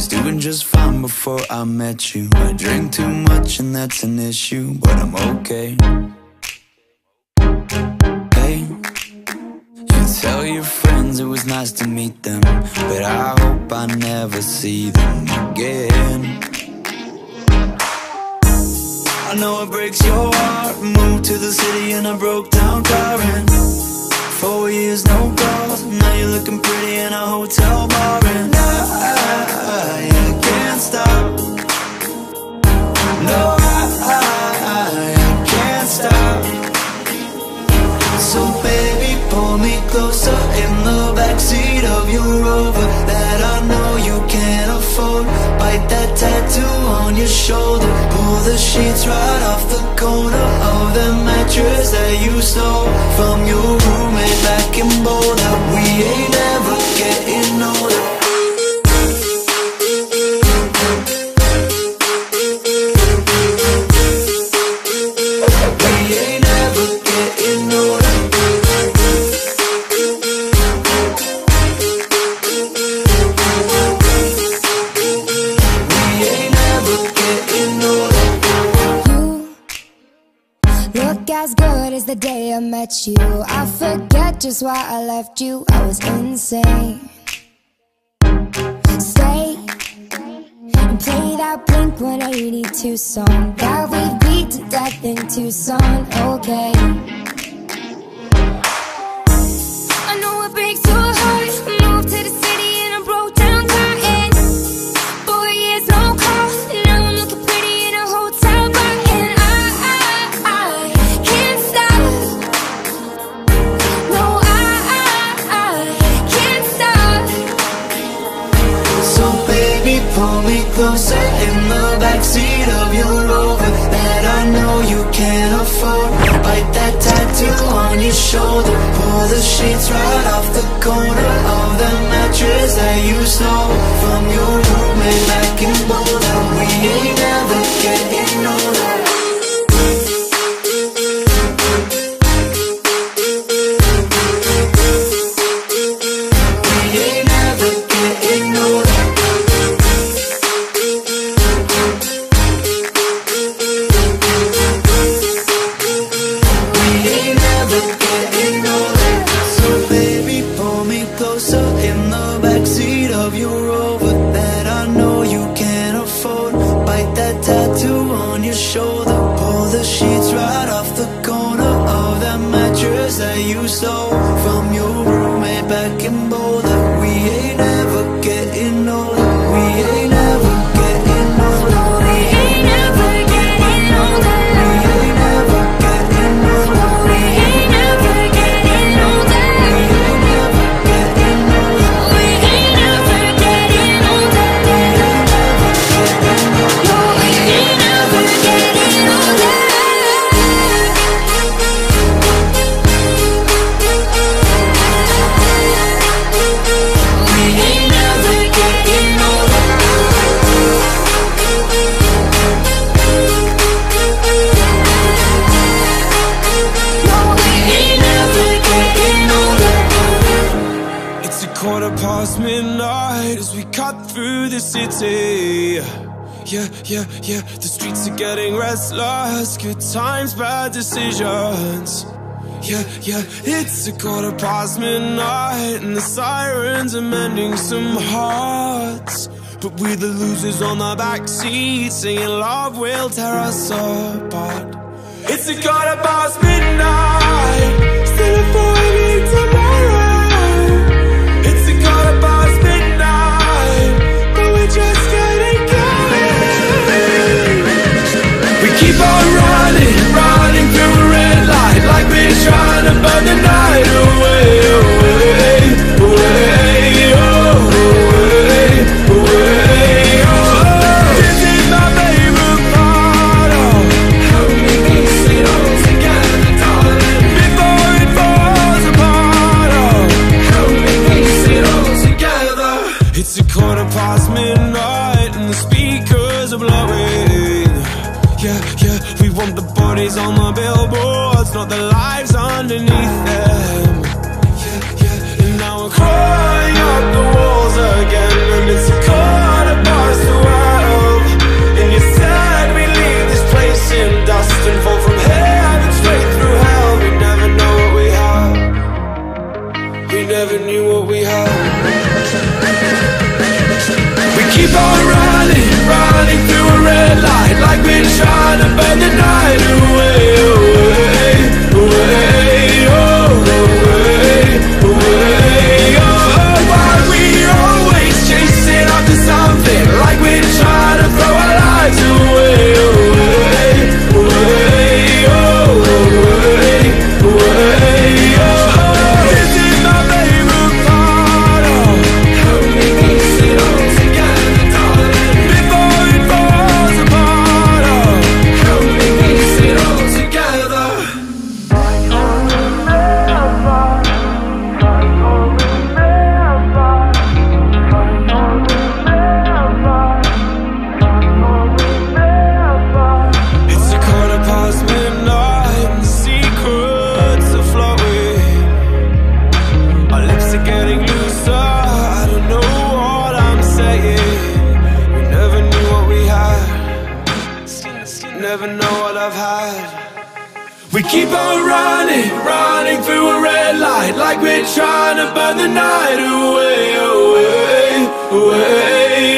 was doing just fine before I met you. I drink too much and that's an issue, but I'm okay. Hey, you tell your friends it was nice to meet them, but I hope I never see them again. I know it breaks your heart. Moved to the city in a broke down car, and 4 years no calls. Now you're looking pretty in a hotel bar, and I can't stop. No, I can't stop. So baby, pull me closer in the backseat of your Rover that I know you can't afford. Bite that tattoo on your shoulder. Pull the sheets right off the corner of the mattress that you stole from your roommate back in Boulder. We ain't never getting older. As good as the day I met you. I forget just why I left you. I was insane. Stay and play that Blink-182 song that we beat to death in Tucson. Okay, I know it breaks your heart. Moved to the city in a broke down car, and 4 years no call. Now I'm looking pretty in a hotel bar, and I can't stop. No, I can't stop. So baby, pull me closer in the backseat of your Rover that I know you can't afford. Bite that tattoo on your shoulder. Pull the sheets right off the corner of the mattress that you stole from your roommate back in Boulder. We ain't never getting older. That you stole from your roommate back in Boulder. We ain't never getting older. We ain't never getting older. We ain't never getting older. We ain't never getting older. We ain't never getting older. We ain't never getting older. We ain't never getting older. We ain't never getting older. Midnight as we cut through the city. Yeah, the streets are getting restless. Good times, bad decisions. Yeah, it's midnight and the sirens are mending some hearts. But we're the losers on the backseat, singing love will tear us apart. It's midnight, still a 4 week tomorrow. Just getting going. We keep on running through a red light, like we're trying to burn the night away, away, away, away, away, oh. This is my favorite part, oh. How we piece it all together, darling, before it falls apart, oh. How we piece it all together. It's midnight and the speakers are blowing. Yeah, we want the bodies on the billboards, not the lives underneath them. Yeah, and now we're crawling up the walls again, and it's 4:15. keep on running, running through a red light, like we're trying to burn the night away, away, away, oh, away, away, oh. Why we always chasing after something, like we're trying to throw our lives away, away, away, oh, away, away, oh. This is my favorite part, oh. How we piece it all together, darling, before it falls apart, oh. How we piece it all together. It's a quarter past midnight and the secrets are flowing. Our lips are getting looser, I don't know what I'm saying. We never knew what we had, never know what I've had. We keep on running, running through a red light, like we're trying to burn the night away, away, away,